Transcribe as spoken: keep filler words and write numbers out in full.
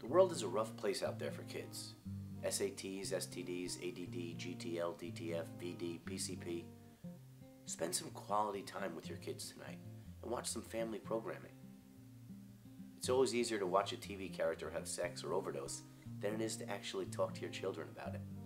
world is a rough place out there for kids. S A Ts, S T Ds, A D D, G T L, D T F, V D, P C P. Spend some quality time with your kids tonight and watch some family programming. It's always easier to watch a T V character have sex or overdose than it is to actually talk to your children about it.